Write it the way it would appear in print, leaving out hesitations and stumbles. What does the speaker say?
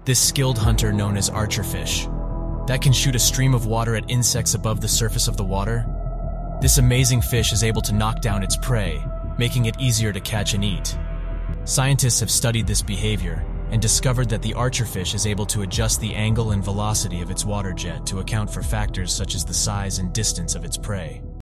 This skilled hunter known as Archerfish, that can shoot a stream of water at insects above the surface of the water. This amazing fish is able to knock down its prey, making it easier to catch and eat. Scientists have studied this behavior and discovered that the Archerfish is able to adjust the angle and velocity of its water jet to account for factors such as the size and distance of its prey.